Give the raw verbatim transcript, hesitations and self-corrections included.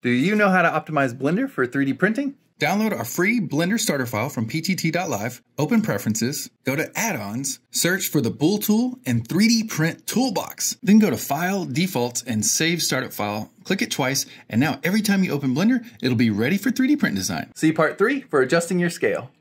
Do you know how to optimize Blender for three D printing? Download our free Blender starter file from P T T dot live, open Preferences, go to Add-ons, search for the Bool tool and three D Print Toolbox. Then go to File, Defaults, and Save Startup File. Click it twice, and now every time you open Blender, it'll be ready for three D print design. See part three for adjusting your scale.